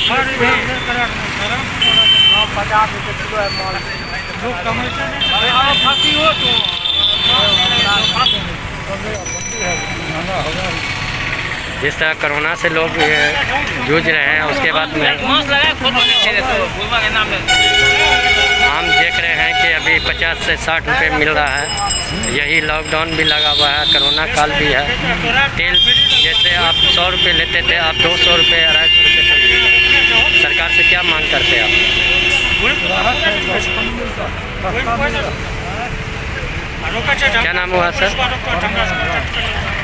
50 रुपये किलो है माल। जिस तरह कोरोना से लोग जूझ रहे हैं, उसके बाद में हम देख रहे हैं कि अभी 50 से 60 रुपये मिल रहा है। यही लॉकडाउन भी लगा हुआ है, कोरोना काल भी है। तेल जैसे आप 100 रुपये लेते थे, आप 200 रुपये 250 रुपये। सरकार से क्या मांग करते हैं आप? क्या नाम हुआ सर?